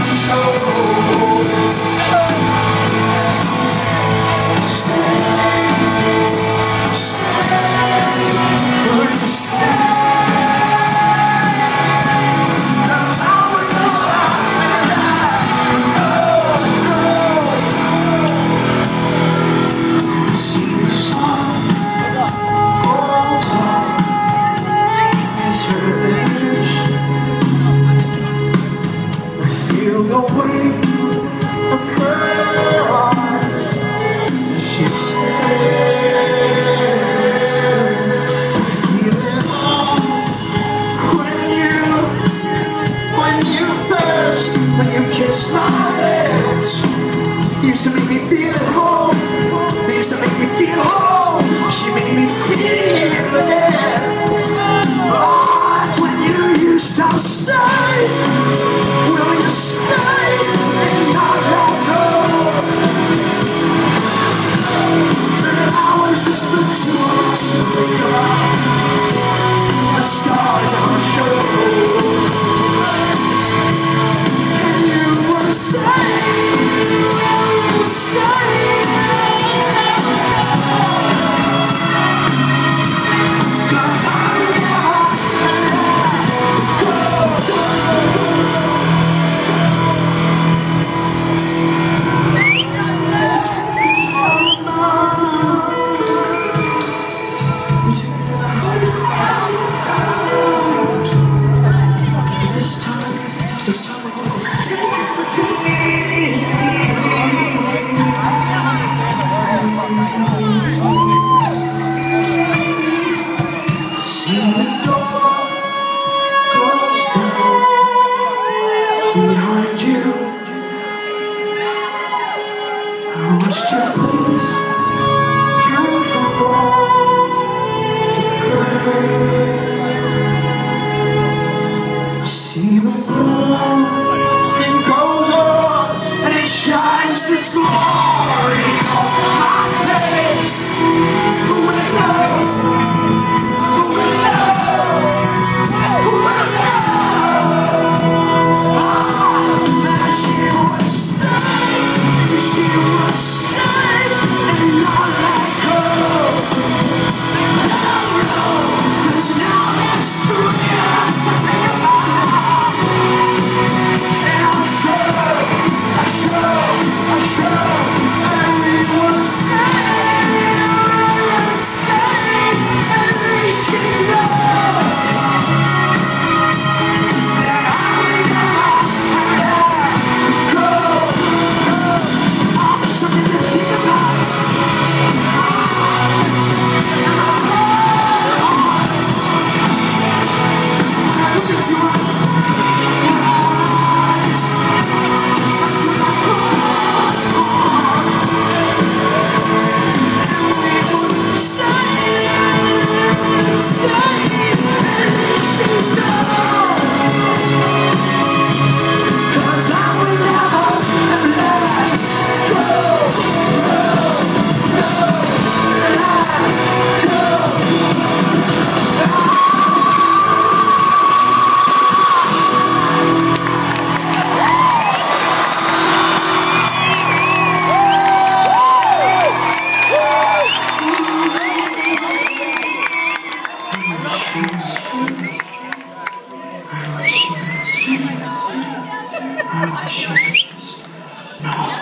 Used to make me feel at home. Used to make me feel home. She made me feel again. Oh, it's when you used to say, will you stay and not let go? And I was just the two of us to pick up the stars on the show. And you would say, this time we're going to take it for me. See the door close down behind you. I watched your face turn from gold to gray. I see the moon, it goes on and it shines this glory on my face. Who would have known? Who would have known? Who would have known? That she would stay, and not let go. Oh no, 'cause now there's three of us to think about. I wish you would stay.